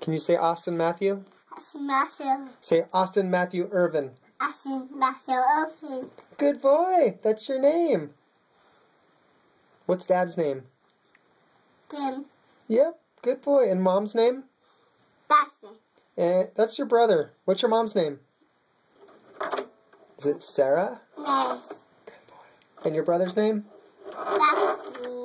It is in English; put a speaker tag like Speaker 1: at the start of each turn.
Speaker 1: Can you say Austin Matthew?
Speaker 2: Austin Matthew.
Speaker 1: Say Austin Matthew Irvine.
Speaker 2: Austin Matthew Irvine.
Speaker 1: Good boy. That's your name. What's Dad's name?
Speaker 2: Tim.
Speaker 1: Yep. Good boy. And Mom's name?
Speaker 2: Dustin.
Speaker 1: And that's your brother. What's your mom's name? Is it Sarah?
Speaker 2: Yes.
Speaker 1: Good boy. And your brother's name?
Speaker 2: Dustin.